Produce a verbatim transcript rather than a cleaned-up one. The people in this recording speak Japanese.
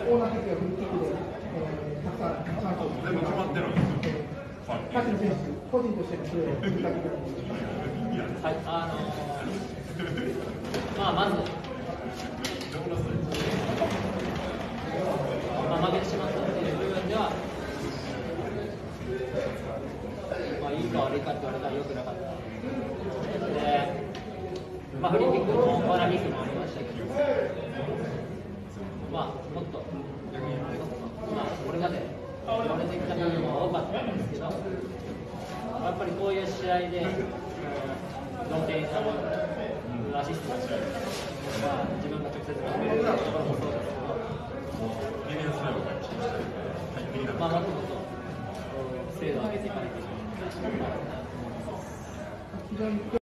コーナーキックやフリーキックで、えー、たくさん、たくさんと、 でも決まってるんですよ。 各選手、個人としてのプレーを振り返ってくれます。 はい、あのー、まあ、まず、まあ、負けてしまったっていう部分では、まあ、いいか悪いかって言われたら良くなかった。で、まあ、フリーキックもコーナーキックもありましたけど、まあ、もっと、まあ、これまで言われてきた部分も多かったんですけど、やっぱりこういう試合で、同点になるアシストをして、まあ、自分が直接決めるところもそうですけど、まあ、もっともっと精度を上げていかないといけない。